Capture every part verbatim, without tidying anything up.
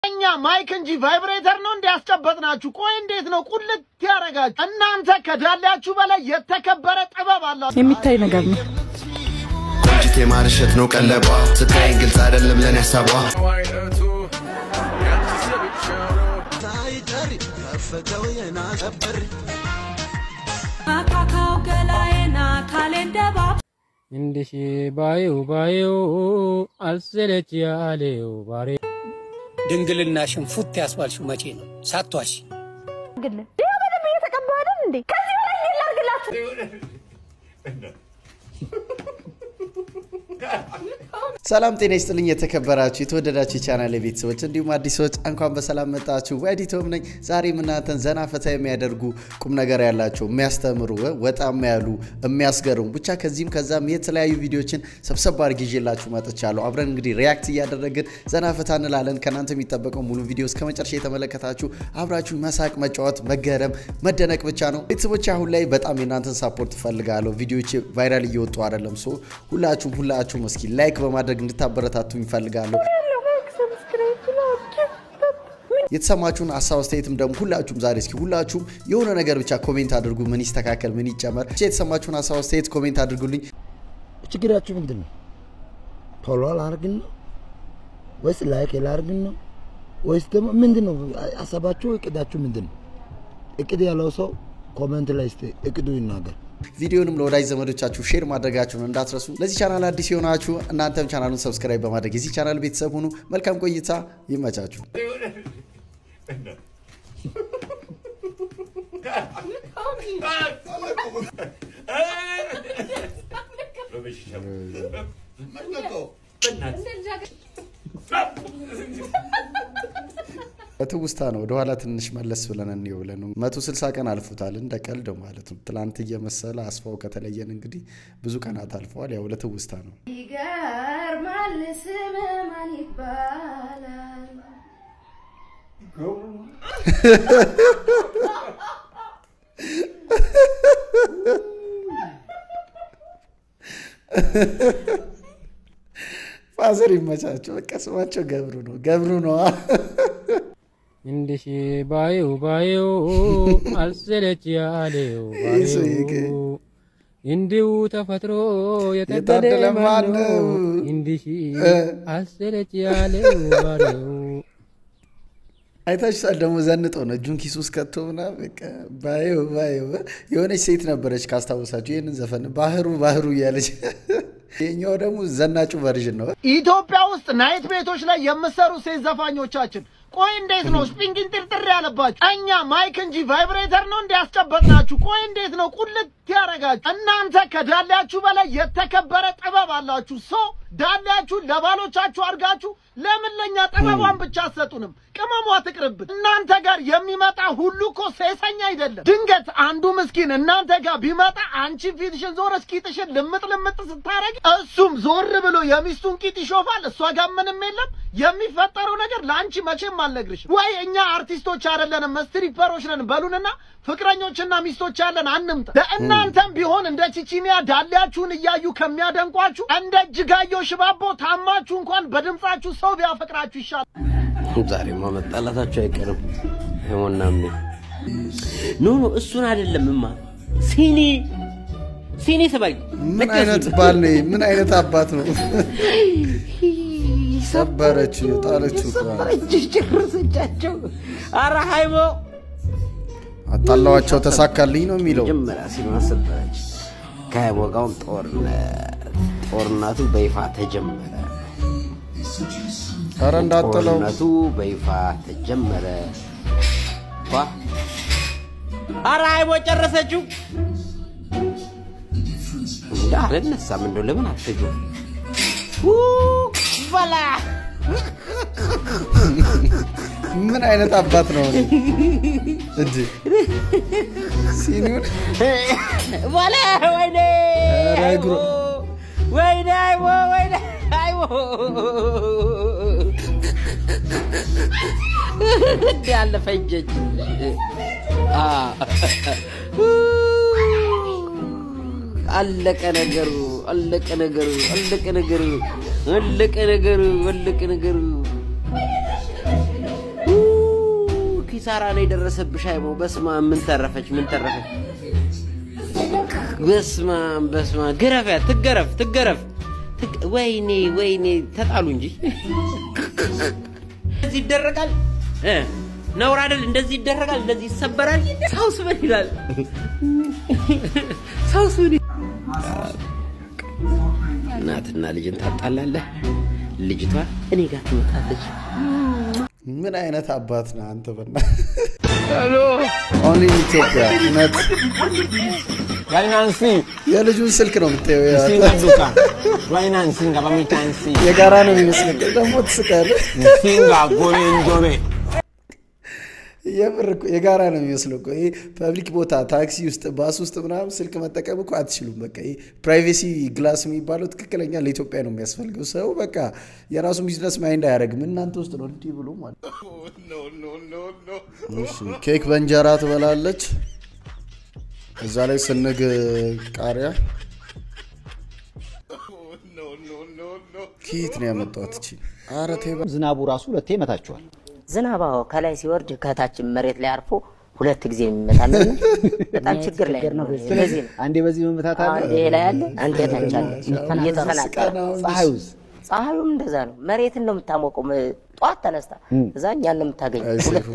እኛ ማይክ እንጂ ቫይብሬተር ነው እንዲያስጨበጥናችሁ ቆይ እንዴት ነው ቁልት ያረጋችሁ እናንተ ከዳላችሁ በላይ የተከበረ ጥበብ አላችሁ የሚታይ ነገር ነው ጅቴ ማርሸት ነው ቀለቧ ስታይ ግልጽ አይደለም ለኔ ሐሳቧ ፈተው የናቀበር አካካው ገላየና ካሌንደባ እንዲሽ ባዩ ባዩ አልሰለች ያለው ባሬ ድንግልናሽን ፉት ያስባልሽው መቼ ነው ሳትዋሽ ግን ለምን እየተቀበልን እንዴ ከዚህ በላይ ይላርግላችሁ ሰላም ጤና ይስጥልኝ የተከበራችሁ የተወደዳችሁ ቻናል ቤተሰቦች እንዲሁም አዲሶች እንኳን በሰላም መጣችሁ ወዲቶም ነኝ ዛሬ ምናንተን ዘና ፈታ የሚያደርጉ ቁም ነገር ያላችሁ የሚያስተምሩ ወጣም ያሉ የሚያስገርሙ ብቻ ከዚህም ከዛም የተለያዩ ቪዲዮችን ሰብሰብ አድርጌ ይዤላችሁ መጥቻለሁ አብረን እንግዲህ ሪአክት እያደረግን ዘና ፈታ እንላለን ከናንተ የሚጠበቀው ሙሉ ቪዲዮ እስከመጨረሻ የተመለከታችሁ አብራችሁ መሳቅ መጫወት መገረም መደነቅ ብቻ ነው ቤተሰቦች አሁን ላይ በጣም የናንተን ሰፖርት ፈልጋለሁ ቪዲዮዎች ቫይራል እየወጡ አይደለም ሶ ሁላችሁም ሁላችሁም እስኪ ላይክ በማድረግ እንድታበረታቱኝ ፈልጋለሁ የተሰማችሁን ሐሳብ አስተያየትም ደግሞ ሁላችሁም ዛሬ እስኪ ሁላችሁም የሆነ ነገር ብቻ ኮሜንት አድርጉ ምን ይስተካከል ምን ይጨመር እቺ የተሰማችሁን ሐሳብ አስተያየት ኮሜንት አድርጉልኝ ችግራችሁ ምንድነው ቶሎ አላርግን ወይስ ላይክ ያላርግን ነው ወይስ ደግሞ ምንድነው ሐሳባችሁ እቅዳችሁ ምንድነው እቅድ ያለው ሰው ኮሜንት ላይ እስቲ እቅዱ ይናገር ቪዲዮንም ለወዳጅ ዘመዶቻችሁ ሼር ማድረጋችሁን እንዳትረሱ ለዚህ ቻናል አዲስ የሆናችሁ እናንተም ቻናሉን ሰብስክራይብ በማድረግ የዚህ ቻናል ቤተሰብ ሁኑ መልካም ቆይታ ይመቻችሁ በትውስታ ነው ወደ ኋላ ትንሽ መለስ ብለን እንየው ብለን መቶ ስልሳ ቀን አልፎታል እንደ ቀልድ ማለት ነው ትላንት እየመሰለ አስፋው ከተለየን እንግዲህ ብዙ ቀናት አልፈዋል ያው ለትውስታ ነው ይገርማል ስም ማን ይባላል ፋዘር ይመቻቸው በቃ ስማቸው ገብሩ ነው ገብሩ ነው እንዲሽ ባዩ ባዩ አልሰለች ያለው ባዩ እንዲው ተፈጥሮ የተደለ ማን እንዲሽ አልሰለች ያለው ባዩ አይታችኋል ደግሞ ዘንጦ ነው ጁን ኪስ ውስጥ ከተውና በቃ ባዩ ባዩ የሆነች ሴት ነበረች ካስታወሳችሁ ይሄንን ዘፈን ባህሩ ባህሩ ያለች የኛው ደግሞ ዘናጩ ቨርዥን ነው ኢትዮጵያ ውስጥ ናይት ቤቶች ላይ የምሰሩ ሴት ዘፋኞቻችን ቆይ እንዴት ነው ስፒንግን ጥርጥር ያለባችሁ እኛ ማይክ እንጂ ቫይብሬተር ነው እንዲያስጨበጥናችሁ ቆይ እንዴት ነው ቁልት ያረጋችሁ እናንተ ከዳላችሁ በላይ የተከበረ ጥበብ አላችሁ ሶ ዳላችሁ ለባሎቻችሁ አርጋችሁ ለምን ለኛ ጥበቧን ብቻ አሰጡንም ቅመሟ ትቅርብት እናንተ ጋር የሚመጣ ሁሉ እኮ ሴሰኛ አይደለም ድንገት አንዱ ምስኪን እናንተ ጋር ቢመጣ አንቺ ፊትሽን ዞር እስኪጥሽን ልምጥ ልምጥ ስታረግ እሱም ዞር ብሎ የሚስቱን ቂጥ ይሾፋል እሷ ጋር ምንም የለም የሚፈጠረው ነገር ላንቺ መቼም አልነግርሽ ወይ እኛ አርቲስቶች አይደለንም ስትሪፐሮች ነን በሉንና ፍቅረኞችና ሚስቶች ያለን አንምጣ ለእናንተም ቢሆን እንደ ቺቺኒያ ዳላችሁን እያዩ ከሚያደንቋችሁ እንደ ጅጋዮ ሽባቦ ታማችሁ እንኳን በድምጻችሁ ሰው ቢያፈቅራችሁ ይሻላል ዛሬማ መጣላታችሁ አይቀርም ሄሞናም ኖ ኖ እሱን አይደለምማ ሲኒ ሲኒ ሰባይ ምን አይነት ባል ነው ምን አይነት አባት ነው ሰበረች ጣለች ሰበረች ጭርሰቻቸው አራ ሃይሞ አጣላዋቸው ተሳካልኝ ነው የሚለው ጀመራ ሲማሰበረች ከወጋውን ጦርነት ጦርነቱ በይፋ ተጀመረ አረ እንዳጠለው ጦርነቱ በይፋ ተጀመረ ዋ አራ ሃይሞ ጨረሰችው እንዳለነሳም እንደው ለምን አትጁ በላ ምን አይነት አባት ነው እንዴ ሲኒውን በላ ወይኔ ረግሮ ወይኔ አይዎ ወይኔ አይዎ ያለ ፈጀች አ አለቀ ነገሩ አለቀ ነገሩ አለቀ ነገሩ አለቀ ነገሩ አለቀ ነገሩ ኪሳራ ነው የደረሰብሽ አይቦ በስማ ምን ተረፈች ምን ተረፈች በስማ በስማ ገረፈ ትገረፍ ትገረፍ ወይኔ ወይኔ ተጣሉ እንጂ እዚህ ይደረጋል እ ነውር አይደል እንደዚህ ይደረጋል እንደዚህ ይሰበራል ሳውስ ምን ይላል ሳውስ ምን እናትና ልጅን ታጣላለህ ልጅቷ እኔ ጋር ትመጣለች ምን አይነት አባት ነህ አንተ በእና ሄሎ ኦንሊ ኢትዮጵያ ነት ዋይናንሲ የልጁን ስልክ ነው የምታየው ያ ሲንጋ ዋይናንሲ ጋባሚታንሲ የጋራ ነው የሚመስለው ደግሞ ትስቃለህ ሲንጋ ጎሬንጆቤ የብር የጋራ ነው የሚመስለው እኮ ይሄ ፐብሊክ ቦታ ታክሲ ውስጥ ባስ ውስጥ ምናምን ስልክ መጠቀም እኮ አትችሉም በቃ ይሄ ፕራይቬሲ ግላስ የሚባለው ትክክለኛ ለኢትዮጵያ ነው የሚያስፈልገው ሰው በቃ የራሱን ቢዝነስ ማይንድ አያረግም እናንተ ውስጥ ነው እንዴ ብሎ ማለት ኖ ኖ ኖ ኖ እሺ ኬክ በእንጀራ ትበላለች እዛ ላይ ስንግ ቃሪያ ኖ ኖ ኖ ኖ ኪት ነው ያመጣት እቺ አረ ተይባ ዝናቡ ራሱ ሁለቴ መታቸዋል ዝናባው ከላይ ሲወርድ ከታች መሬት ላይ አርፎ ሁለት ጊዜ የሚመታለን በጣም ችግር ላይ ነው ስለዚህ አንዴ በዚህ መመታት አለ አንዴ ላይ አለ አንዴ ታች አለ እየተፈናቀለ ፀሐዩስ ፀሐዩም እንደዛ ነው መሬትን ነው የምታሞቀው ጧት ተነስታ እዛኛ ነው የምታገኘው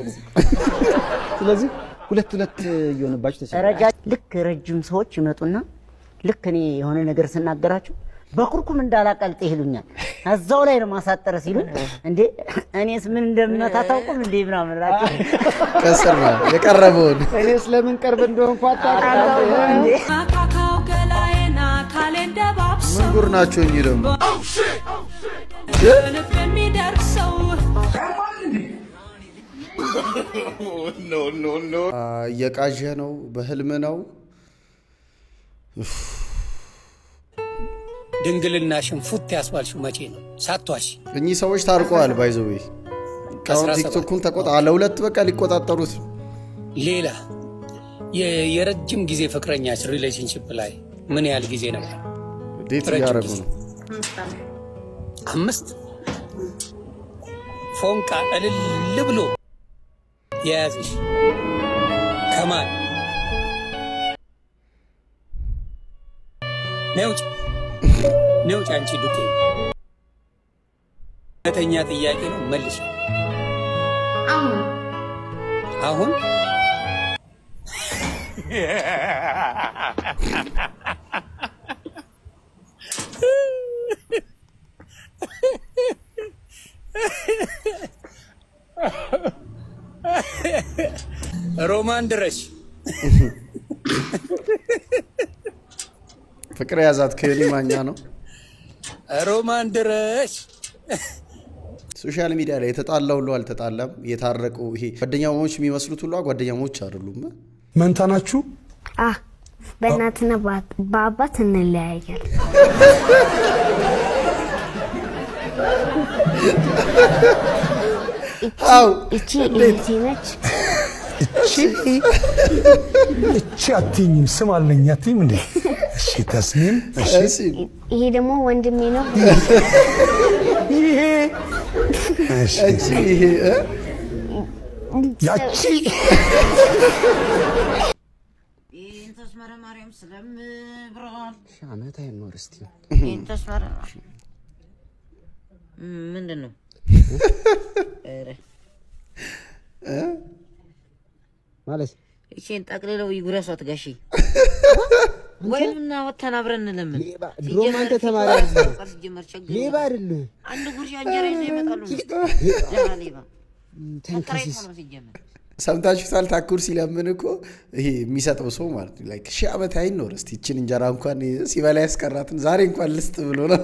ስለዚህ ሁለት ሁለት እየሆነባችሁ ተሰረጃ ልክ ረጅም ሰዎች ይመጡና ልክ እኔ የሆነ ነገር ስናገራቸው በኩርኩም እንዳላቀልጥ ይሉኛል አዛው ላይ ነው ማሳጠረ ሲሉ እንዴ እኔስ ምን እንደምመታ ታውቁም እንዴ ምናምን ራቸው ከስር ነው የቀረበውን እኔስ ለምን ቀርብ እንደሆንኩ አጣጣም እንዴ ካካው ገላየና ካሌንደባብስ ምን ጉር ናቸው እንጂ ደግሞ ልብ የሚደርሰው ኖ ኖ ኖ የቃጀ ነው በህልም ነው ድንግልናሽን ፉት ያስባልሽው መቼ ነው ሳትዋሽ እኚህ ሰዎች ታርቀዋል ባይዘው ካውን ቲክቶክን ተቆጣ አለ ሁለት በቃ ሊቆጣጠሩት ሌላ የረጅም ጊዜ ፍቅረኛሽ ሪሌሽንሺፕ ላይ ምን ያህል ጊዜ ነበር ዴት ያረጉ ነው አምስት ፎንቃ እልል ብሎ ያዝሽ ከማን ነውጭ ነውጭ አንቺ ዱቄ ከተኛ ጥያቄ ነው መልሽ አሁን አሁን ሮማን ድረሽ ፍቅር ያዛት ከኔ ማኛ ነው ሮማን ድረሽ ሶሻል ሚዲያ ላይ የተጣላው ሁሉ አልተጣላም የታረቁ ይሄ ጓደኛሞች የሚመስሉት ሁሉ ጓደኛሞች አይደሉም መንታናችሁ አ በእናትና በአባት እንለያያለን አው እቺ እቺ ነች እቺ እቺ አትኝም ስም አለኝ አትይም እንዴ እሺ ተስኒም እሺ ይሄ ደግሞ ወንድሜ ነው ይሄ እሺ ይሄ ያቺ ኢንተስ ማርያም ሰላም ብራል ሻመታ ዩኒቨርሲቲ ኢንተስ ማርያም ምንድነው ኧረ እ ማለት እቺን ጠቅልለው ይጉረሷት ጋሺ ወይና ወተና አብረን ለምን ድሮም አንተ ተማሪ አይደል ሌባ አይደል አንድ ጉርሻ እንጀራ ይዘው ይመጣሉ ሌባ ተንከሲስ ሰምታችሁታል ታኩር ሲለምን እኮ ይሄ የሚሰጠው ሰው ማለት ነው ላይክ ሺህ ዓመት አይኖር እስቲ እቺን እንጀራ እንኳን ሲበላ ያስቀራትን ዛሬ እንኳን ልስጥ ብሎ ነው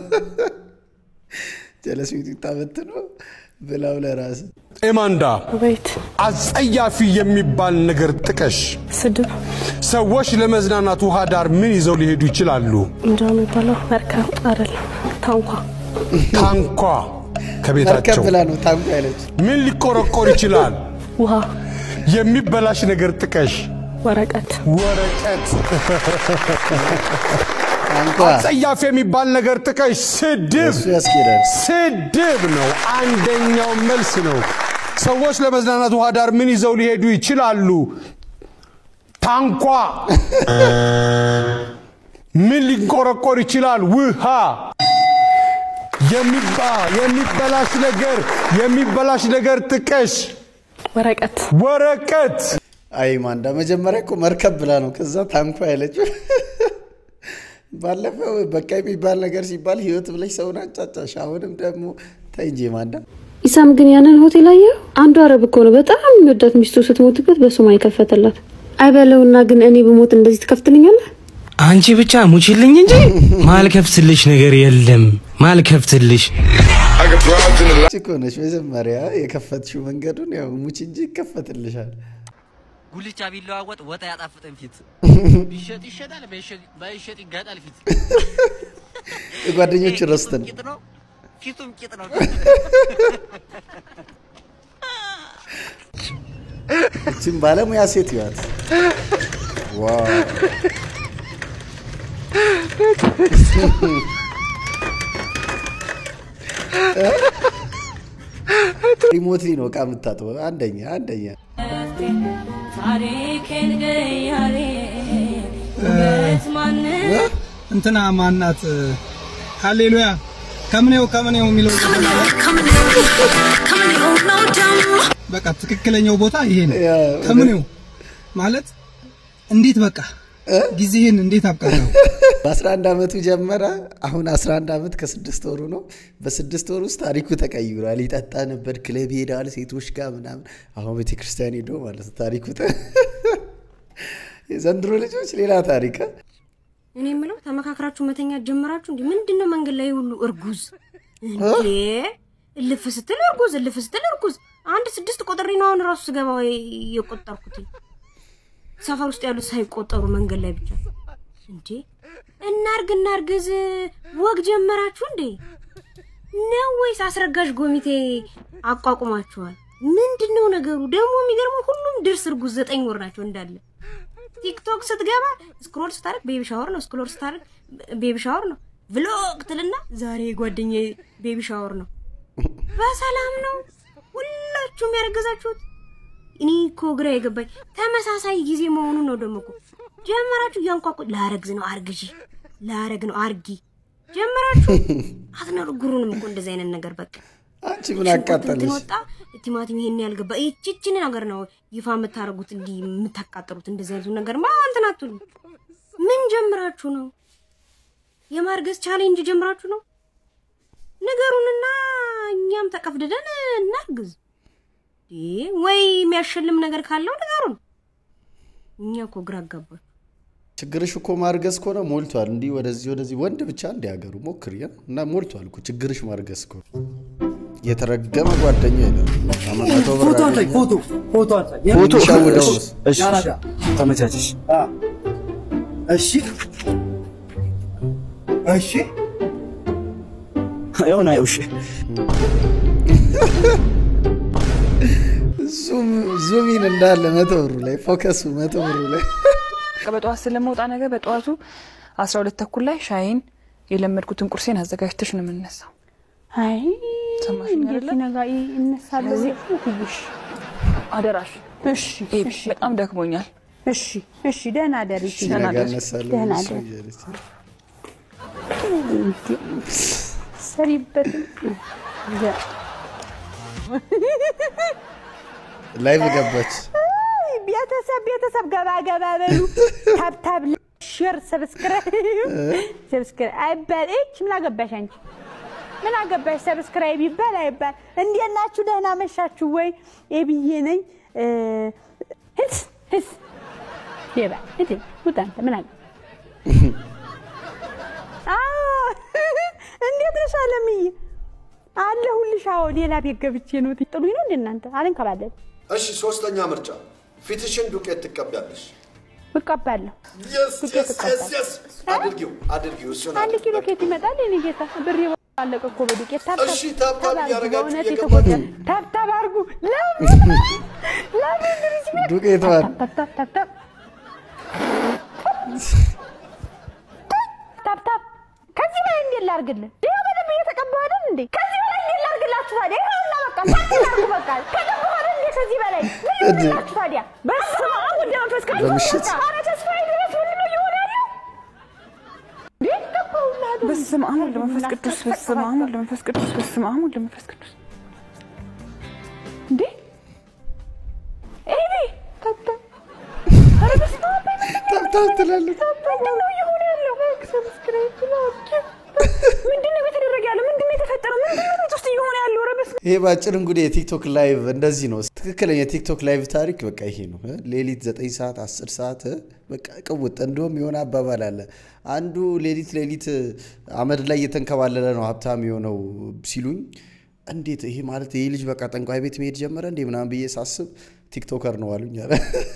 ጀለስሚት ታበት ነው ብላው ለራስ ኤማንዳ ወይት አጸያፊ የሚባል ነገር ጥቀሽ ስድብ ሰዎች ለመዝናናት ውሃ ዳር ምን ይዘው ሊሄዱ ይችላሉ እንደው የሚባለው መርከብ አይደል ታንኳ ታንኳ ከቤታቸው ብላ ነው ታንኳ ያለች ምን ሊቆረቆር ይችላል ውሃ የሚበላሽ ነገር ጥቀሽ ወረቀት ወረቀት ታንኳ አጸያፊ የሚባል ነገር ጥቀሽ ስድብ እሱ ያስኬዳል ስድብ ነው አንደኛው መልስ ነው ሰዎች ለመዝናናት ውሃ ዳር ምን ይዘው ሊሄዱ ይችላሉ? ታንኳ። ምን ሊንቆረቆር ይችላል? ውሃ። የሚባ የሚበላሽ ነገር የሚበላሽ ነገር ጥቀሽ። ወረቀት ወረቀት። አይ ማንዳ መጀመሪያ እኮ መርከብ ብላ ነው ከዛ ታንኳ ያለችው። ባለፈው በቃ የሚባል ነገር ሲባል ህይወት ብለሽ ሰውን አጫጫሽ። አሁንም ደግሞ ተይ እንጂ ማንዳ። ኢሳም ግን ያንን ሆቴል አየው አንዱ አረብ እኮ ነው በጣም የሚወዳት ሚስቱ ስትሞትበት በሱማ ይከፈተላት። አይበለውና ግን እኔ በሞት እንደዚህ ትከፍትልኛለህ? አንቺ ብቻ ሙችልኝ እንጂ ማልከፍትልሽ ነገር የለም ማልከፍትልሽ። እኮነሽ መጀመሪያ የከፈትሽው መንገዱን ያው ሙች እንጂ ይከፈትልሻል። ጉልቻ ቢለዋወጥ ወጣ ያጣፍጠን ፊት ቢሸጥ ይሸጣል ባይሸጥ ይጋጣል ፊት። ጓደኞች ረስተን ፊቱም ቂጥ ነው። እቺም ባለሙያ ሴት ይዋት ዋው ሪሞትሊ ነው ዕቃ የምታጥበው። አንደኛ አንደኛ ታሪኬን ገያሬ ውበት ማን እንትና ማናት ሃሌሉያ ከምኔው ከምኔው የሚለው ከምኔው ነው ደሞ በቃ ትክክለኛው ቦታ ይሄ ነው። ከምኔው ማለት እንዴት በቃ ጊዜህን እንዴት አብቀራው? በ11 አመቱ ጀመረ። አሁን አስራ አንድ አመት ከስድስት ወሩ ነው። በስድስት ወር ውስጥ ታሪኩ ተቀይሯል። ይጠጣ ነበር፣ ክለብ ሄዳል፣ ሴቶች ጋር ምናምን። አሁን ቤተክርስቲያን ሄዶ ማለት ታሪኩ የዘንድሮ ልጆች ሌላ ታሪክ። እኔ የምለው ተመካክራችሁ መተኛ ጀመራችሁ እንዴ? ምንድነው መንገድ ላይ ሁሉ እርጉዝ እንዴ? እልፍ ስትል እርጉዝ እልፍ ስትል እርጉዝ። አንድ ስድስት ቆጥሬ ነው አሁን ራሱ ስገባው የቆጠርኩት። ሰፈር ውስጥ ያሉት ሳይቆጠሩ መንገድ ላይ ብቻ እንዴ? እናርግ እናርግዝ ወግ ጀመራችሁ እንዴ? ነው ወይስ አስረጋሽ ጎሚቴ አቋቁማችኋል? ምንድነው ነገሩ? ደግሞ የሚገርመው ሁሉም ድርስ እርጉዝ ዘጠኝ ወር ናቸው እንዳለ። ቲክቶክ ስትገባ ስክሮል ስታረግ ቤቢ ሻወር ነው፣ ስክሮል ስታረግ ቤቢ ሻወር ነው። ቭሎግ ትልና ዛሬ ጓደኛዬ ቤቢ ሻወር ነው። በሰላም ነው ሁላችሁም ያረጋዛችሁት? እኔ እኮ ግራ የገባኝ ተመሳሳይ ጊዜ መሆኑ ነው። ደግሞ እኮ ጀመራችሁ ያንኳኩ ላረግዝ ነው አርግጂ፣ ላረግ ነው አርጊ ጀመራችሁ። አትነግሩንም እኮ እንደዚህ አይነት ነገር በቃ አንቺ ምን አቃጠለሽ? ወጣ ቲማቲም ይሄን ያልገባ እቺችን ነገር ነው ይፋ የምታረጉት እንዲ የምታቃጥሩት እንደዚህ አይነት ነገር ማ አንተናቱ ምን ጀምራችሁ ነው? የማርገዝ ቻሌንጅ ጀምራችሁ ነው? ነገሩንና እኛም ተቀፍደደን እናርግዝ ወይ የሚያሸልም ነገር ካለው ነገሩን። እኛ እኮ ግራ አጋባን። ችግርሽ እኮ ማርገዝ ኮነ ሞልቷል። እንዲ ወደዚህ ወደዚህ ወንድ ብቻ እንዲያገሩ ሞክር እና ሞልቷል እኮ ችግርሽ ማርገዝ እኮ። የተረገመ ጓደኛ ይላል አማካቶ ፎቶ አንተ ፎቶ ፎቶ አንተ ፎቶ ሻውደው እሺ ተመቻችሽ። እሺ እሺ አይሆን አይውሽ ዙም ዙሚን እንዳለ መቶ ብሩ ላይ ፎከሱ መቶ ብሩ ላይ ከበጧት ስለመውጣ ነገር በጧቱ አስራ ሁለት ተኩል ላይ ሻይን የለመድኩትን ቁርሴን አዘጋጅተሽ ነው የምንነሳው። አይ ሰማሽኝ አይደለ? ነጋይ እንነሳለን እሺ አደራሽ። እሺ እሺ በጣም ደክሞኛል። እሺ እሺ ደህና ደሪ ደህና ደሪ ደህና ደሪ ሰሪበት ላይቭ ገባች። ቤተሰብ ቤተሰብ ገባ ገባ በሉ ታብ ታብ ሼር ሰብስክራይብ ሰብስክራይብ አይባል። እቺ ምን አገባሽ አንቺ? ምን አገባሽ? ሰብስክራይብ ይባል አይባል። እንዴት ናችሁ? ደህና መሻችሁ ወይ? ኤቢዬ ነኝ። ህስ ህስ ይባ እቴ ውጣንተ ምን አገ አዎ እንዴት ነሽ አለምዬ? አለሁልሽ። አዎ ሌላ ቤት ገብቼ ነው። ትጥሉኝ ነው እናንተ አልንከባለል። እሺ ሶስተኛ ምርጫ ፊትሽን ዱቄት ትቀበያለሽ። እቀባለሁ። yes yes yes yes አድርጊው አድርጊው። እሱ ነው አንድ ኪሎ ኬክ ይመጣል። እኔ ጌታ ብር አለቀ እኮ በዱቄት ታታ። እሺ ታታ ያረጋችሁ የገባችሁ ታታ አድርጉ። ለምን ለምን ድርጅት ዱቄት ዋር ታታ ታታ ታታ ከዚህ ላይ እንዴት ላርግልህ? ይሄ በደም እየተቀባ አይደል እንዴ ከዚህ በላይ ይላርግላችሁ ታዲያ ይኸውና በቃ ታጥላችሁ በቃ ከገባሁ አይደል እንዴ ከዚህ በላይ ምን ይላችሁ ታዲያ በስመ አብ ወወልድ ወመንፈስ ቅዱስ ኧረ ተስፋዬ ድረስ ምን ነው ይሆናል በስመ አብ ወወልድ ወመንፈስ ቅዱስ በስመ አብ ወወልድ ወመንፈስ ቅዱስ በስመ አብ ወወልድ ወመንፈስ ቅዱስ እንዴ ኤቢ ታታ ኧረ በስመ አብ ታታ ትላለች ምንድን ነው ይሆን ያለው ሰብስክራይብ ላኪ ምንድን ነው የተደረገ ያለው ምንድን ነው የተፈጠረው ምንድን ነው ቤት ውስጥ ይሆን ያለው ኧረ በስመ ይሄ ባጭር እንግዲህ የቲክቶክ ላይቭ እንደዚህ ነው ትክክለኛ የቲክቶክ ላይቭ ታሪክ በቃ ይሄ ነው ሌሊት ዘጠኝ ሰዓት አስር ሰዓት በቃ ቅውጥ እንደውም የሆነ አባባል አለ አንዱ ሌሊት ሌሊት አመድ ላይ እየተንከባለለ ነው ሀብታም የሆነው ሲሉኝ እንዴት ይሄ ማለት ይሄ ልጅ በቃ ጠንቋይ ቤት መሄድ ጀመረ እንዴ ምናምን ብዬ ሳስብ ቲክቶከር ነው አሉኝ አለ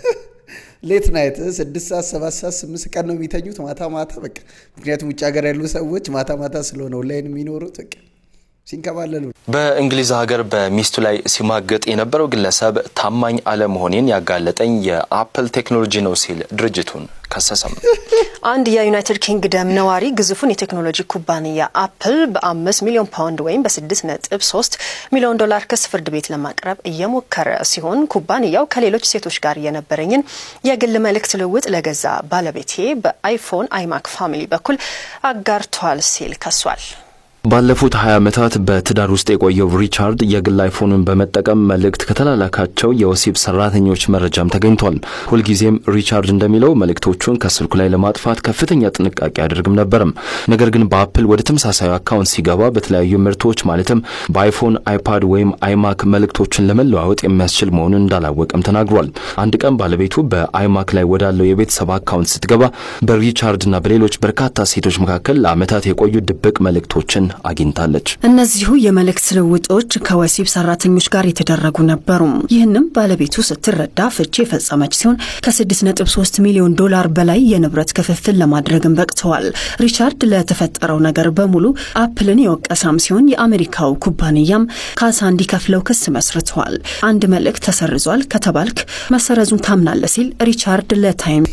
ሌት ናይት ስድስት ሰዓት ሰባት ሰዓት ስምንት ቀን ነው የሚተኙት ማታ ማታ በቃ ምክንያቱም ውጭ ሀገር ያሉ ሰዎች ማታ ማታ ስለሆነ ኦንላይን የሚኖሩት በቃ ሲንከባለሉ በእንግሊዝ ሀገር በሚስቱ ላይ ሲማገጥ የነበረው ግለሰብ ታማኝ አለመሆኔን ያጋለጠኝ የአፕል ቴክኖሎጂ ነው ሲል ድርጅቱን ከሰሰም አንድ የዩናይትድ ኪንግደም ነዋሪ ግዙፉን የቴክኖሎጂ ኩባንያ አፕል በአምስት ሚሊዮን ፓውንድ ወይም በስድስት ነጥብ ሶስት ሚሊዮን ዶላር ክስ ፍርድ ቤት ለማቅረብ እየሞከረ ሲሆን ኩባንያው ከሌሎች ሴቶች ጋር የነበረኝን የግል መልእክት ልውውጥ ለገዛ ባለቤቴ በአይፎን አይማክ ፋሚሊ በኩል አጋርቷል ሲል ከሷል ባለፉት ሀያ ዓመታት በትዳር ውስጥ የቆየው ሪቻርድ የግል አይፎንን በመጠቀም መልእክት ከተላላካቸው የወሲብ ሰራተኞች መረጃም ተገኝቷል። ሁልጊዜም ሪቻርድ እንደሚለው መልእክቶቹን ከስልኩ ላይ ለማጥፋት ከፍተኛ ጥንቃቄ ያደርግም ነበርም። ነገር ግን በአፕል ወደ ተመሳሳይ አካውንት ሲገባ በተለያዩ ምርቶች ማለትም በአይፎን፣ አይፓድ ወይም አይማክ መልእክቶችን ለመለዋወጥ የሚያስችል መሆኑን እንዳላወቀም ተናግሯል። አንድ ቀን ባለቤቱ በአይማክ ላይ ወዳለው የቤተሰብ አካውንት ስትገባ በሪቻርድና በሌሎች በርካታ ሴቶች መካከል ለዓመታት የቆዩ ድብቅ መልእክቶችን አግኝታለች። እነዚሁ የመልእክት ልውውጦች ከወሲብ ሰራተኞች ጋር የተደረጉ ነበሩ። ይህንም ባለቤቱ ስትረዳ ፍቺ የፈጸመች ሲሆን ከስድስት ነጥብ ሶስት ሚሊዮን ዶላር በላይ የንብረት ክፍፍል ለማድረግም በቅተዋል። ሪቻርድ ለተፈጠረው ነገር በሙሉ አፕልን የወቀሰም ሲሆን የአሜሪካው ኩባንያም ካሳ እንዲከፍለው ክስ መስርቷል። አንድ መልእክት ተሰርዟል ከተባልክ መሰረዙን ታምናለህ ሲል ሪቻርድ ለታይም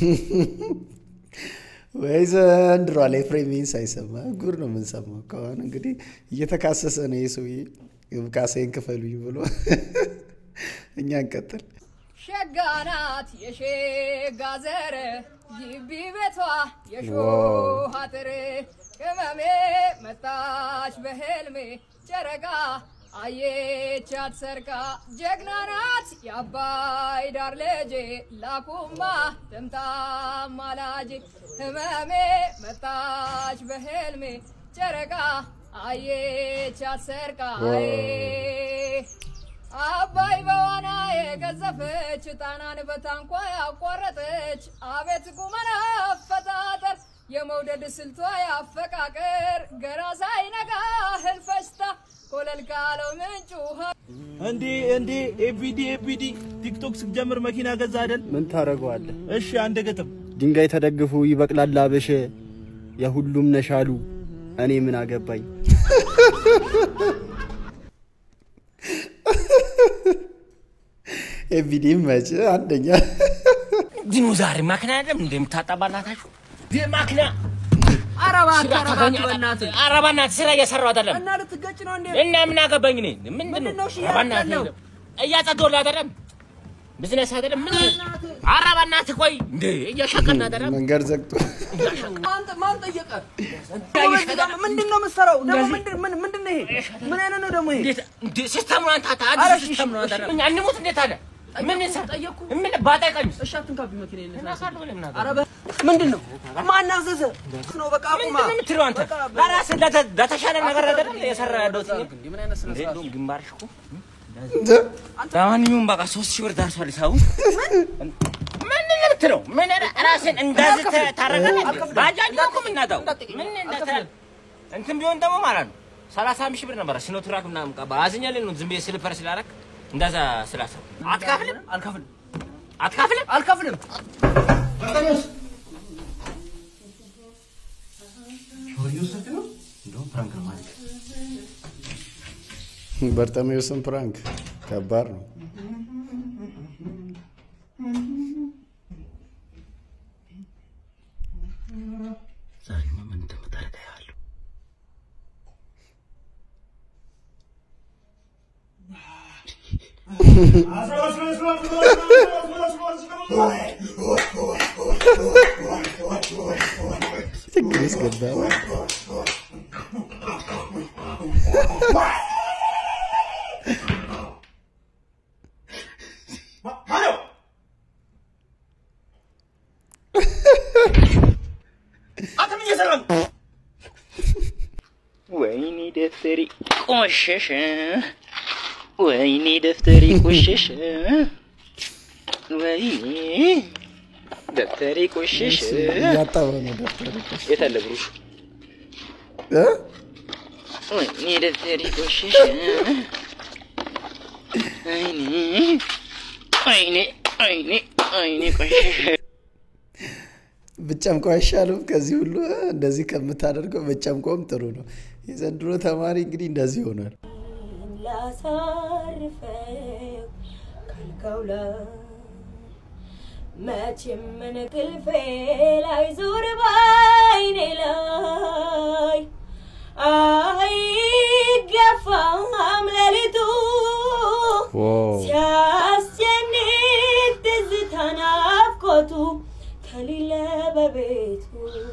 ወይ ዘንድሮ ላይ ፍሬሚን ሳይሰማ ጉር ነው ምን ሰማው ከሆነ እንግዲህ እየተካሰሰ ነው የሰውዬ ካሳዬን ክፈሉኝ ብሎ እኛ እንቀጥል ሸጋናት የሸጋ ዘር ግቢ ቤቷ የሾህ አጥር ቅመሜ መጣች በህልሜ ጨረቃ አየቻት ሰርቃ ጀግና ናት የአባይ ዳር ልጅ ላኩማ ትምጣ ማላጅ ህመሜ መጣች በህልሜ ጨረቃ አየቻት ሰርቃ አባይ በዋና የገዘፈች ጣናን በታንኳ ያቋረጠች አቤት ቁመና አፈጣጠር የመውደድ ስልቷ ያፈቃቀር ገና ሳይነጋ ህልፈሽታ ኮለል ካለው ምንጩ እንዴ እንዴ ኤቢዲ ኤቢዲ ቲክቶክ ስጀምር መኪና ገዛ አይደል ምን ታረጋለህ እሺ አንድ ገጥም ድንጋይ ተደግፉ ይበቅላል አበሽ የሁሉም ነሻሉ እኔ ምን አገባኝ ኤቢዲ መጭ አንደኛ ዲኖዛር ማክና አይደል እንደምታጣባናታችሁ ማክና አረባ አረባናት አረባናት ስራ እየሰራው አይደለም እና ልትገጭ ነው እንዴ እና ምን አገባኝ ነኝ ምንድነው አረባናት እያጸዶላ አይደለም ቢዝነስ አይደለም ምን አረባናት ቆይ እንዴ እያሸቀና አይደለም መንገድ ዘግቶ ማን ማን ጠየቀ ምንድነው መስራው ደግሞ ምንድን ምን ምንድነው ይሄ ምን አይነት ነው ደግሞ ይሄ እንዴ ሲስተም ነው አንተ አዲስ ሲስተም ነው አይደለም እኛ እንሞት እንዴት አለ ምን ጠየቁ ምን ባጣቀምስ እሺ አትንካብ መኪና ይነሳ አረባ ምንድነው ማን አዘዘ ነው በቃ አቁማ ምን ትለው አንተ ለራስ እንደተሻለ ነገር አይደለም የሰራ ያለው ምን አይነት ስለ እንደውም ግንባርሽ እኮ ለማንኛውም በቃ ሶስት ሺህ ብር ደርሷል ሰው ምን ልትለው ምን ራስን እንደዚህ ታረጋለህ ባጃጅ ነው ምን እናታው ምን እንደታ እንትን ቢሆን ደግሞ ማለት ነው ሰላሳ አምስት ሺህ ብር ነበር ሲኖትራክ ምናምን ቀባ አዝኛለኝ ነው ዝም ብዬ ስሊፐር ስላደረክ እንደዛ ስላሰብ አትካፍልም አልካፍልም አትካፍልም አልካፍልም ሾሪዮስ ነው እንደው ፕራንክ ነው ማለት በርጠሜዎስን ፕራንክ ከባድ ነው ዛሬ ምን እንደምታረጋ ያለው ትግሬስ ገባ ወይኔ ደፍተሪ ቆሸሸ ወይኔ ደፍተሪ ቆሸሸ ወይኔ ደፍተሪ ቆሸሸ ያጣው ነው ደፍተሪ የታለ ብሩሽ እ ወይኔ ደፍተሪ ቆሸሸ ወይኔ ወይኔ ወይኔ ወይኔ ቆሸሸ ብቻም ቆይሻለው ከዚህ ሁሉ እንደዚህ ከምታደርገው ብቻም ቆም ጥሩ ነው የዘንድሮ ተማሪ እንግዲህ እንደዚህ ሆኗል ላሳርፈው ካልከውላ መቼም ምን ክልፌ ላይ ዞር ባይኔ ላይ አይገፋም ሌሊቱ ሲያስጨንቅ ትዝታ ናፍቆቱ ከሌለ በቤቱ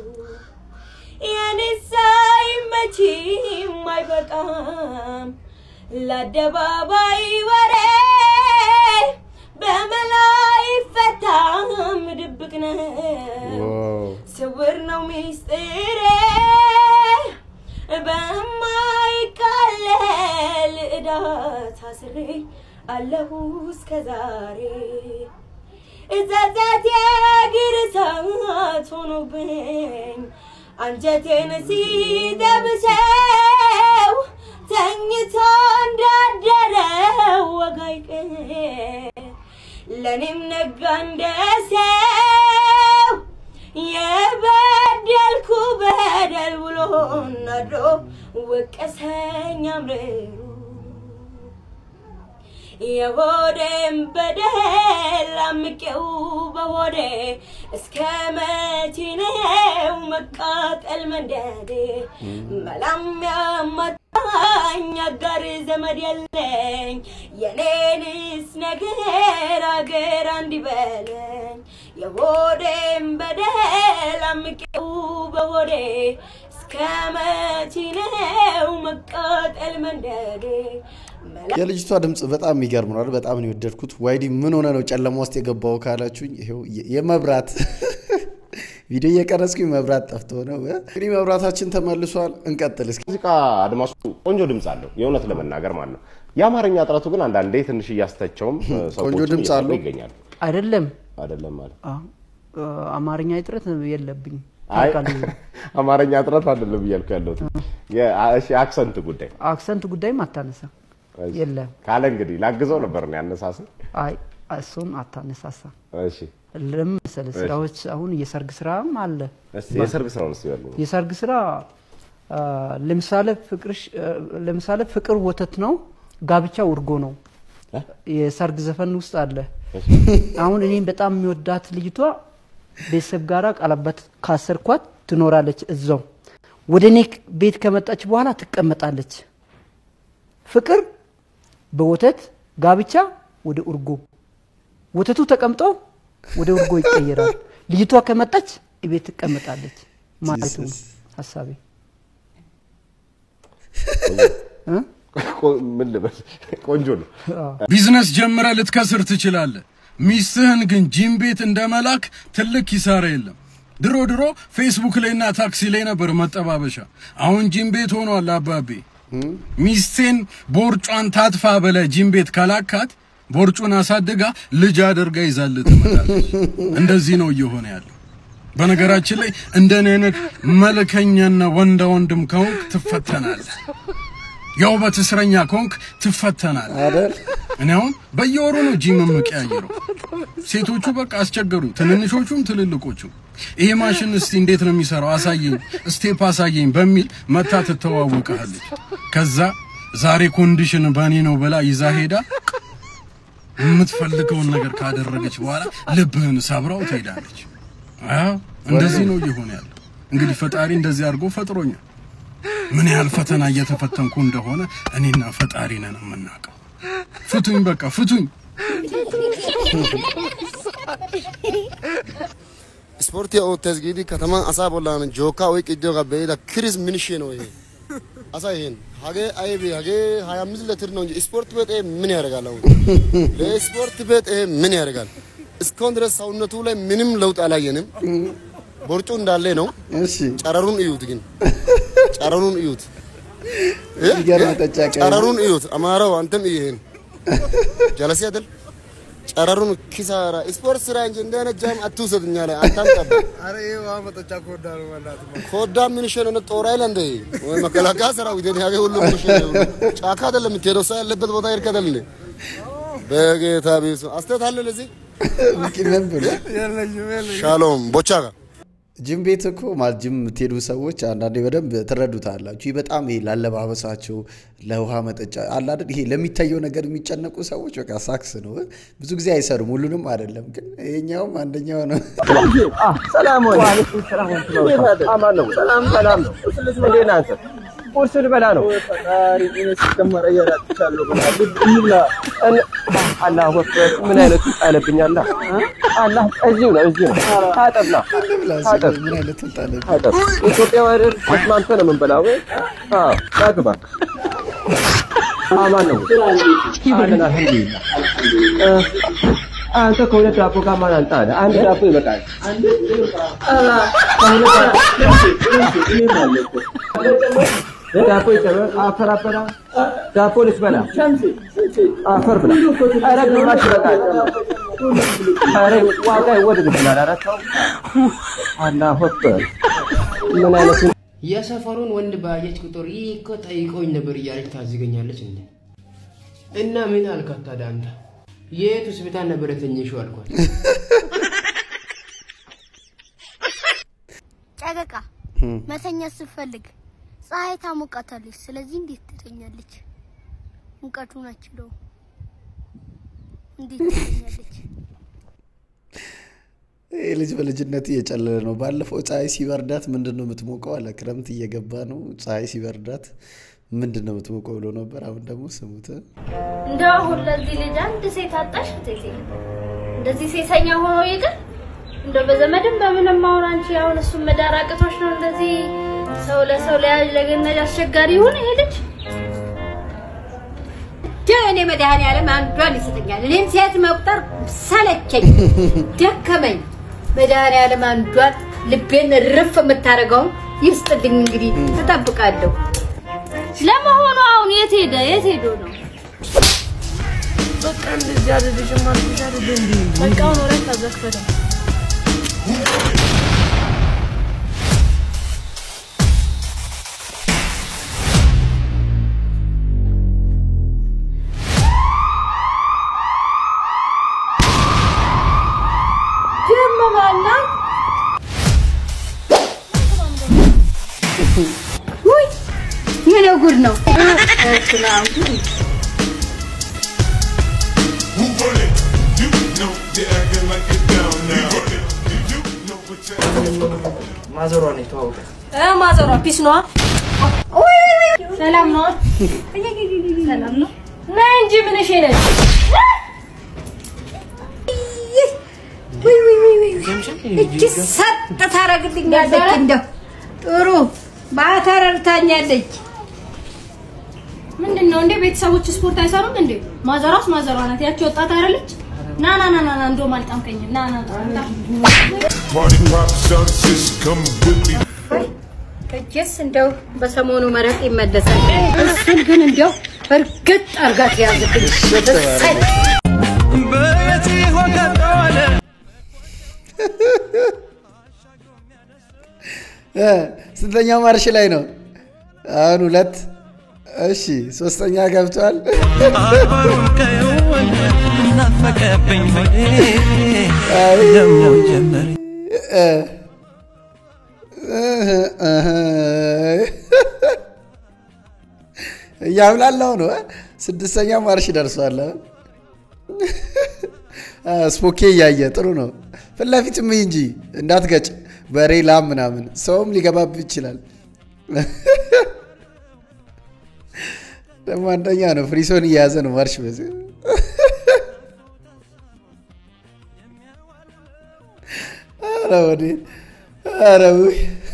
የኔሳይ መቼም አይበቃም ለአደባባይ ወሬ በመላ ይፈታም ድብቅ ነው ስውር ነው ሚስጥሬ በማይቃለል ዕዳ ታስሬ አለሁ እስከ ዛሬ እዛዛት የእግር እሳት ሆኖብኝ አንጀቴን ሲጠብሰው ተኝቶ እንዳደረው ወጋይቄ ለኔም ነጋ እንደ ሰው የበደልኩ በደል ውሎ አድሮ ወቀሰኝ አምርሮ የሆዴም በደል አምቄው በሆዴ እስከ መቼ ነው መቃጠል መንደዴ መላም ያማጣኝ አጋር ዘመድ የለኝ የኔንስ ነገር አገር እንዲበለኝ የሆዴም በደል አምቄው በሆዴ እስከ መቼ ነው መቃጠል መንደዴ የልጅቷ ድምጽ በጣም የሚገርም ነው በጣም ነው የወደድኩት ዋይዲ ምን ሆነ ነው ጨለማ ውስጥ የገባው ካላችሁኝ ይሄው የመብራት ቪዲዮ እየቀረጽኩኝ መብራት ጠፍቶ ነው እንግዲህ መብራታችን ተመልሷል እንቀጥል እስኪ ሙዚቃ አድማሱ ቆንጆ ድምጽ አለው የእውነት ለመናገር ማለት ነው የአማርኛ ጥራቱ ግን አንዳንዴ ትንሽ እያስተቸውም ቆንጆ ድምጽ አለው ይገኛል አይደለም አይደለም ማለት አማርኛ ጥረት የለብኝ አማርኛ ጥረት አይደለም ይልኩ ያለው የእሺ አክሰንት ጉዳይ አክሰንት ጉዳይ ማታነሳ የለም ካለ እንግዲህ ላግዘው ነበር ነው ያነሳስ አይ እሱን አታነሳሳ እሺ ለምሳሌ ስራዎች አሁን የሰርግ ስራም አለ እስቲ የሰርግ ስራውን እስቲ ያለው የሰርግ ስራ ለምሳሌ ፍቅርሽ ለምሳሌ ፍቅር ወተት ነው ጋብቻ ውርጎ ነው የሰርግ ዘፈን ውስጥ አለ አሁን እኔም በጣም የሚወዳት ልጅቷ ቤተሰብ ጋራ ቀለበት ካሰርኳት ትኖራለች እዛው ወደኔ ቤት ከመጣች በኋላ ትቀመጣለች ፍቅር በወተት ጋብቻ ወደ ኡርጎ ወተቱ ተቀምጦ ወደ ኡርጎ ይቀየራል ልጅቷ ከመጣች ቤት ትቀመጣለች ማለት ነው ሐሳቤ እ ምን ልበል ቆንጆ ነው ቢዝነስ ጀምረ ልትከስር ትችላለህ ሚስትህን ግን ጂም ቤት እንደመላክ ትልቅ ኪሳራ የለም ድሮ ድሮ ፌስቡክ ላይና ታክሲ ላይ ነበር መጠባበሻ አሁን ጂም ቤት ሆኗል አባቤ ሚስቴን ቦርጯን ታጥፋ በለ ጂም ቤት ካላካት ቦርጩን አሳድጋ ልጅ አድርጋ ይዛል ትመጣለች እንደዚህ ነው እየሆነ ያለው በነገራችን ላይ እንደኔ አይነት መልከኛና ወንዳ ወንድም ከሆንክ ትፈተናለህ የውበት እስረኛ ኮንክ ትፈተናል አይደል እኔ አሁን በየወሩ ነው ጂም መቀያየረው ሴቶቹ በቃ አስቸገሩ ትንንሾቹም ትልልቆቹ ይሄ ማሽን እስቲ እንዴት ነው የሚሰራው አሳየኝ ስቴፕ አሳየኝ በሚል መታ ተተዋወቀሃለች ከዛ ዛሬ ኮንዲሽን ባኔ ነው በላ ይዛ ሄዳ የምትፈልገውን ነገር ካደረገች በኋላ ልብህን ሰብራው ትሄዳለች አዎ እንደዚህ ነው እየሆነ ያለው እንግዲህ ፈጣሪ እንደዚህ አድርጎ ፈጥሮኛል ምን ያህል ፈተና እየተፈተንኩ እንደሆነ እኔና ፈጣሪ ነን የምናውቀው ፍቱኝ በቃ ፍቱኝ። ስፖርት ያው ተዝጊዲ ከተማ አሳቦላን ጆካ ወይ ቅጆ ጋበይላ ክሪስ ምንሽ ነው ይሄ አሳይን ሀገ አይቢ ሀገ ሃያ አምስት ሊትር ነው እንጂ ስፖርት ቤት ምን ያደርጋል? አሁን ለስፖርት ቤት ምን ያደርጋል? እስካሁን ድረስ ሰውነቱ ላይ ምንም ለውጥ አላየንም። ቦርጩ እንዳለ ነው። እሺ ጨረሩን እዩት፣ ግን ጨረሩን እዩት፣ ጨረሩን እዩት። አማራው አንተም ይሄን ጀለሲ አይደል? ጨረሩን ኪሳራ ስፖርት ስራ እንጂ እንደነ ጃም አትውሰድኛ ላይ አታምጣብ። አረ ይሄው አመጣጫ ኮዳ ነው ማለት ነው። ኮዳ ምን ሸነ ነው ጦር አይደል እንዴ? ወይ መከላከያ ሰራዊት ነው ያገ ሁሉ ምን ሸነ ጫካ አይደለም የምትሄደው ሰው ያለበት ቦታ ይርከዳል እንዴ? በጌታ ቢሱ አስተት አለ ለዚህ ምክንያት ብለ ሻሎም ቦቻጋ ጅም ቤት እኮ ማለት ጅም የምትሄዱ ሰዎች አንዳንዴ በደንብ ትረዱታላችሁ። ይሄ በጣም ይሄ ላለባበሳቸው ለውሃ መጠጫ አለ አይደል? ይሄ ለሚታየው ነገር የሚጨነቁ ሰዎች በቃ ሳክስ ነው። ብዙ ጊዜ አይሰሩም፣ ሁሉንም አይደለም፣ ግን ይሄኛውም አንደኛው ነው። ሰላም ወአለይኩም ሰላም ወራህመቱላህ። አማን ነው። ሰላም ሰላም ነው። እንዴት ናችሁ? ቁርስ ልበላ ነው። ፈጣሪ እኔስ ከመረ ያራጥቻለሁ ብላ አላህ ወፈቅ ምን አይነት ጣለብኝ አላህ አላህ እዚሁ ነው እዚሁ ነው። ታጠብና ታጠብ ምን አይነት ጣለ ታጠብ ኢትዮጵያ ወረድ ማንተ ነው የምንበላው። አዎ ታግባ አማን ነው። አለና አልሐምዱሊላህ። አንተ ከሁለት ዳቦ ጋር ማን አንተ አለ አንድ ዳቦ ይበቃል። አላ ዳቦ ይተበል አፈር አፈራ ዳቦ ልትበላ አፈር ብላ ኧረ ግማሽ ይበቃል። ኧረ ዋጋ ይወደድብናል። ኧረ ተው አላሁ አክበር። ምን አይነት የሰፈሩን ወንድ ባየች ቁጥር ይህ እኮ ጠይቆኝ ነበር እያለች ታዝገኛለች እንዴ? እና ምን አልካት ታዲያ አንተ? የት ሆስፒታል ነበር የተኘሽው አልኳት። ጨቀቃ መተኛ ስትፈልግ ፀሐይ ታሞቃታለች። ስለዚህ እንዴት ትተኛለች? ሙቀቱን አችለው እንዴት ትተኛለች? ይሄ ልጅ በልጅነት እየጨለለ ነው። ባለፈው ፀሐይ ሲበርዳት ምንድነው የምትሞቀው አለ። ክረምት እየገባ ነው። ፀሐይ ሲበርዳት ምንድነው የምትሞቀው ብሎ ነበር። አሁን ደግሞ ስሙት። እንደው አሁን ለዚህ ልጅ አንድ ሴት አጣሽ ሴት እንደዚህ ሴሰኛ ሆኖ ይቀር እንደው በዘመድም በምንም አሁን አንቺ አሁን እሱ መዳራቀቶች ነው እንደዚህ ሰው ለሰው ላይ ለገነጅ አስቸጋሪ ሆነ ይሄ ልጅ። ጀኔ መድኃኒ ዓለም አንዷን ይሰጠኛል። እኔም ሴት መቁጠር ሰለቸኝ ደከመኝ። መድኃኒ ዓለም አንዷን ልቤን ርፍ የምታረገው ይስጥልኝ። እንግዲህ ተጠብቃለሁ። ለመሆኑ አሁን የት ሄደ የት ሄዶ ነው? በቃ እንደዚህ አደረግሽ ማለት አይደለም እንዴ? በቃ ነው ረካ ዘክፈተ ደመማና ውይ ምን ጉድ ነው? ሰላም ማዘሯ ነው ተዋወቀ እ ማዘሯ ፒስ ነው። ሰላም ነው ሰላም ነው ነይ እንጂ ምን እሺ ነሽ? ወይ ወይ ወይ ወይ እቺ ሰጥ ታረግልኛለች። እንደው ጥሩ ባተረርታኛለች። ምንድነው እንዴ ቤተሰቦች ስፖርት አይሰሩም እንዴ? ማዘሯስ ማዘሯ ናት። ያቺ ወጣት አይደለች? ና ና ና ና እንደው ማልጣምከኝ ና ና እጄስ እንደው በሰሞኑ መረቅ ይመለሳል። እሱን ግን እንደው እርግጥ አርጋት ያዝብኝ። ስንተኛ ማርሽ ላይ ነው? አሁን ሁለት። እሺ ሶስተኛ ገብቷል። ናፈቀብኝ ሆዴ ደሞ ጀመረ እያብላላው ነው። ስድስተኛ ማርሽ ደርሷል። ስፖኬ እያየ ጥሩ ነው። ፊት ለፊትም እንጂ እንዳትገጭ በሬ ላም ምናምን ሰውም ሊገባብ ይችላል። ደግሞ አንደኛ ነው ፍሪሶን እያያዘ ነው ማርሽ በዚህ ኧረ ወዴ ኧረ ወይ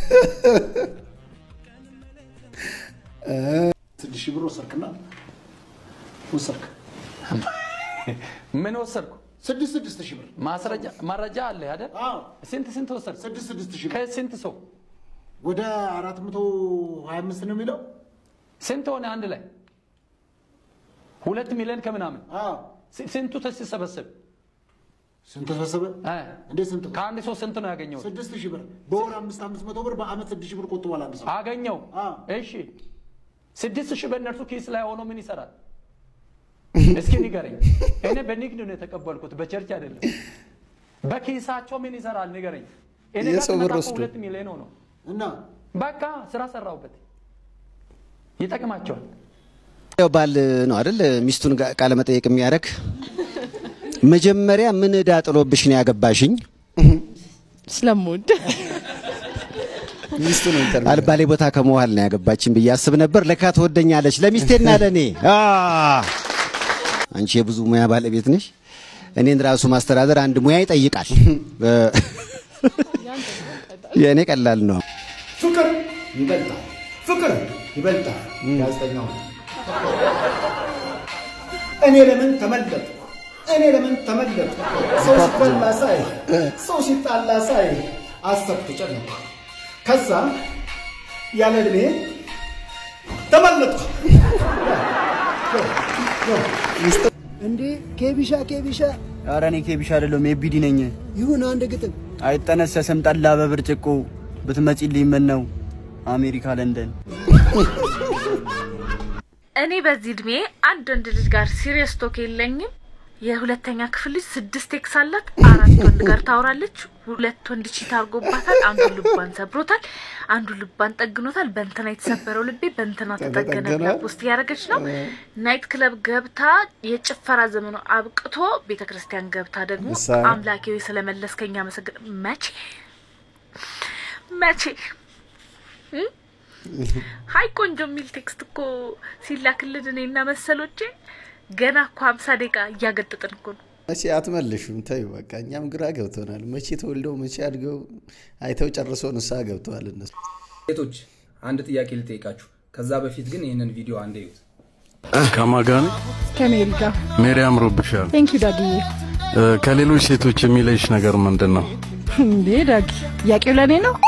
ስድስት ሺህ ብር ወሰድክና ወሰድክ ምን ወሰድኩ? ስድስት ስድስት ሺህ ብር ማስረጃ መረጃ አለ አይደል? አዎ። ስንት ስንት ወሰድክ? ስድስት ስድስት ሺህ ብር ከስንት ሰው? ወደ አራት መቶ ሀያ አምስት ነው የሚለው። ስንት ሆነ አንድ ላይ? ሁለት ሚሊዮን ከምናምን። አዎ። ስንቱ ተሰበሰበ? ስንት ተሰበሰበ? አይ እንዴ ስንት? ከአንድ ሰው ስንት ነው ያገኘው? ስድስት ሺህ ብር በወር አምስት አምስት መቶ ብር በአመት ስድስት ሺህ ብር ቆጥቧል አንድ ሰው አገኘው። እሺ ስድስት ሺህ በእነርሱ ኪስ ላይ ሆኖ ምን ይሰራል? እስኪ ንገረኝ። እኔ በንግድ ነው የተቀበልኩት በቸርች አይደለም። በኪሳቸው ምን ይሰራል ንገረኝ። እኔ ጋር ሁለት ሚሊዮን ነው እና በቃ ስራ ሰራውበት ይጠቅማቸዋል። ያው ባል ነው አይደል ሚስቱን ቃለ መጠየቅ የሚያረክ መጀመሪያ ምን እዳ ጥሎብሽ ነው ያገባሽኝ? ስለምወድ ሚስቱ ነው ኢንተርቪው አልባሌ ቦታ ከመዋል ነው ያገባችኝ ብዬ አስብ ነበር። ለካ ትወደኛለች ለሚስቴና ለኔ። አንቺ የብዙ ሙያ ባለቤት ነሽ። እኔን ራሱ ማስተዳደር አንድ ሙያ ይጠይቃል። የኔ ቀላል ነው። ፍቅር ይበልጣል፣ ፍቅር ይበልጣል። ጋዜጠኛው እኔ ለምን ተመለጥኩ? እኔ ለምን ተመለጥኩ? ሰው ሲበላ ሳይ፣ ሰው ሲጣላ ሳይ አሰብኩ፣ ጨነቅኩ። ከዛ ያለ እድሜ ተመለጥኩ። እንዴ ኬቢሻ ኬቢሻ ኧረ እኔ ኬቢሻ አይደለሁም ኤቢዲ ነኝ። ይሁን አንድ ግጥም አይጠነሰስም ጠላ በብርጭቆ ብትመጪልኝ ምን ነው አሜሪካ ለንደን። እኔ በዚህ እድሜ አንድ ወንድ ልጅ ጋር ሲሪየስ ቶክ የለኝም። የሁለተኛ ክፍል ልጅ ስድስት ኤክስ አላት። አራት ወንድ ጋር ታወራለች። ሁለት ወንድ ቺት አርጎባታል። አንዱ ልቧን ሰብሮታል፣ አንዱ ልቧን ጠግኖታል። በእንትና የተሰበረው ልቤ በእንትና ተጠገነ ብላ ፖስት ያደረገች ነው። ናይት ክለብ ገብታ የጭፈራ ዘመኑ አብቅቶ ቤተክርስቲያን ገብታ ደግሞ አምላኬው ስለመለስከኛ መሰገን መቼ መቼ ሃይ ቆንጆ ሚል ቴክስት እኮ ሲላክልን እኔና መሰሎቼ ገና እኮ ሃምሳ ደቂቃ እያገጠጥን እኮ ነው። መቼ አትመልሹም? ተዩ በቃ እኛም ግራ ገብቶናል። መቼ ተወልደው መቼ አድገው አይተው ጨርሰው ንስሐ ገብተዋል እነሱ። ሴቶች አንድ ጥያቄ ልጠይቃችሁ። ከዛ በፊት ግን ይሄንን ቪዲዮ አንዴ ይዩት። ከማጋን ከሜሪ ጋር ሜሪ አምሮብሻል። ቴንክ ዩ ዳጊ። ከሌሎች ሴቶች የሚለይሽ ነገር ምንድነው? እንዴ ዳጊ ጥያቄው ለኔ ነው?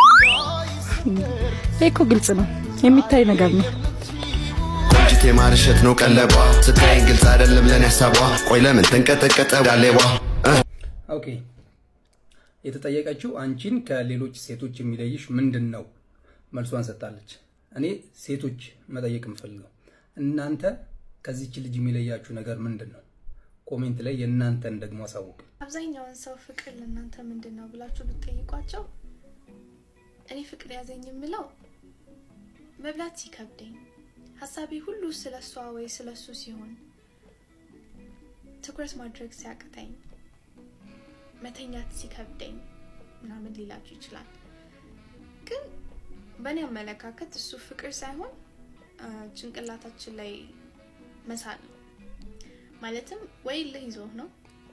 እኮ ግልጽ ነው የሚታይ ነገር ነው። ቆንጅቴ ማርሸት ነው ቀለቧ ስታይ ግልጽ አይደለም ለኔ ሐሳቧ ቆይ ለምን ተንቀጠቀጠ ዳሌዋ። ኦኬ የተጠየቀችው አንቺን ከሌሎች ሴቶች የሚለይሽ ምንድነው? መልሷን ሰጣለች። እኔ ሴቶች መጠየቅ የምፈልገው እናንተ ከዚህች ልጅ የሚለያችሁ ነገር ምንድነው? ኮሜንት ላይ የእናንተን ደግሞ አሳውቁ። አብዛኛውን ሰው ፍቅር ለእናንተ ምንድነው ብላችሁ ብትጠይቋቸው እኔ ፍቅር ያዘኝ የምለው መብላት ሲከብደኝ ሐሳቤ ሁሉ ስለሷ ወይ ስለሱ ሲሆን ትኩረት ማድረግ ሲያቅተኝ መተኛት ሲከብደኝ ምናምን ሊላችሁ ይችላል። ግን በእኔ አመለካከት እሱ ፍቅር ሳይሆን ጭንቅላታችን ላይ መሳል ነው። ማለትም ወይ ለይዞህ ነው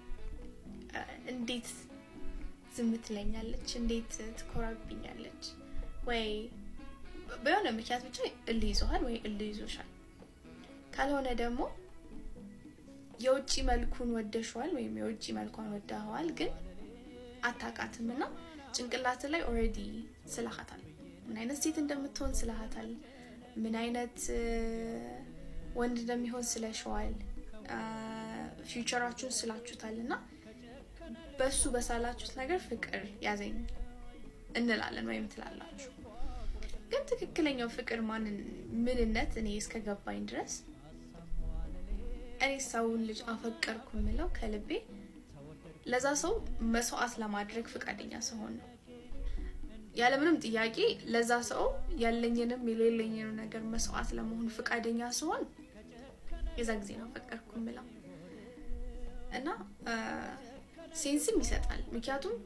እንዴት ዝም ትለኛለች፣ እንዴት ትኮራብኛለች፣ ወይ በሆነ ምክንያት ብቻ እልይዞሃል ወይ እልይዞሻል። ካልሆነ ደግሞ የውጪ መልኩን ወደሽዋል ወይ የውጪ መልኳን ወደዋል ግን አታቃትምና ጭንቅላት ላይ ኦሬዲ ስለሃታል። ምን አይነት ሴት እንደምትሆን ስለሃታል፣ ምን አይነት ወንድ እንደሚሆን ስለሽዋል፣ ፊውቸራችሁን ስላችሁታልና በሱ በሳላችሁት ነገር ፍቅር ያዘኝ እንላለን ወይም ትላላችሁ። ግን ትክክለኛው ፍቅር ማንን ምንነት እኔ እስከገባኝ ድረስ እኔ ሰውን ልጅ አፈቀርኩ ምለው ከልቤ ለዛ ሰው መስዋዕት ለማድረግ ፍቃደኛ ስሆን ነው። ያለ ምንም ጥያቄ ለዛ ሰው ያለኝንም የሌለኝንም ነገር መስዋዕት ለመሆን ፍቃደኛ ስሆን የዛ ጊዜ ነው አፈቀርኩ ምለው እና ሴንስም ይሰጣል። ምክንያቱም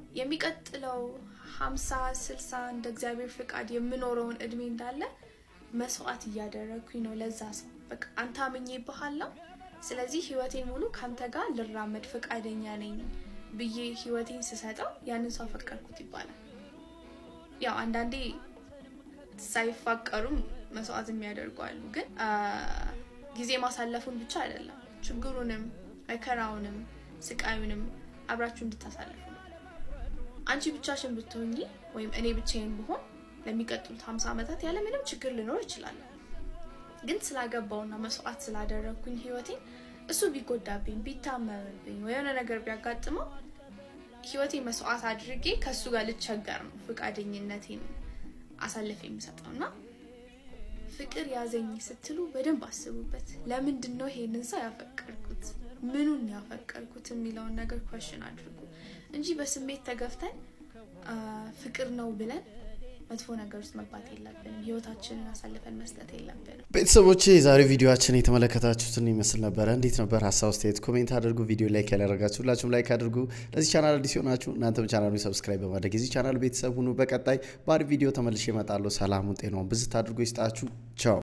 የሚቀጥለው ሃምሳ ስልሳ እንደ እግዚአብሔር ፍቃድ የምኖረውን እድሜ እንዳለ መስዋዕት እያደረኩኝ ነው ለዛ ሰው በቃ አንተ አመኘብሃለሁ ስለዚህ ህይወቴን ሙሉ ካንተ ጋር ልራመድ ፈቃደኛ ነኝ ብዬ ህይወቴን ስሰጠው ያንን ሰው ፈቀርኩት ይባላል ያው አንዳንዴ ሳይፋቀሩም መስዋዕት የሚያደርጓሉ ግን ጊዜ ማሳለፉን ብቻ አይደለም ችግሩንም አይከራውንም ስቃዩንም አብራችሁ እንድታሳልፉ አንቺ ብቻሽን ብትሆኚ ወይም እኔ ብቻዬን ብሆን ለሚቀጥሉት ሃምሳ ዓመታት ያለ ምንም ችግር ሊኖር ይችላል ግን ስላገባውና መስዋዕት ስላደረኩኝ ህይወቴን እሱ ቢጎዳብኝ ቢታመምብኝ ወይ የሆነ ነገር ቢያጋጥመው ህይወቴ መስዋዕት አድርጌ ከሱ ጋር ልቸገር ነው ፍቃደኝነቴን አሳልፌ የምሰጠውና ፍቅር ያዘኝ ስትሉ በደንብ አስቡበት ለምንድን ነው ይሄንን ሰው ያፈቀርኩት ምኑን ያፈቀርኩት የሚለውን ነገር ኳስሽን አድርጉ እንጂ በስሜት ተገፍተን ፍቅር ነው ብለን መጥፎ ነገር ውስጥ መግባት የለብንም ህይወታችንን አሳልፈን መስጠት የለብንም ቤተሰቦቼ ዛሬ ቪዲዮአችን የተመለከታችሁትን ይመስል ነበር እንዴት ነበር ሐሳብ አስተያየት ኮሜንት አድርጉ ቪዲዮ ላይክ ያላደረጋችሁ ሁላችሁም ላይክ አድርጉ ለዚህ ቻናል አዲስ ሆናችሁ እናንተም ቻናሉን ሰብስክራይብ በማድረግ የዚህ ቻናል ቤተሰብ ሁኑ በቀጣይ ባሪ ቪዲዮ ተመልሼ እመጣለሁ ሰላሙን ጤናውን ብዝት አድርጎ ይስጣችሁ ቻው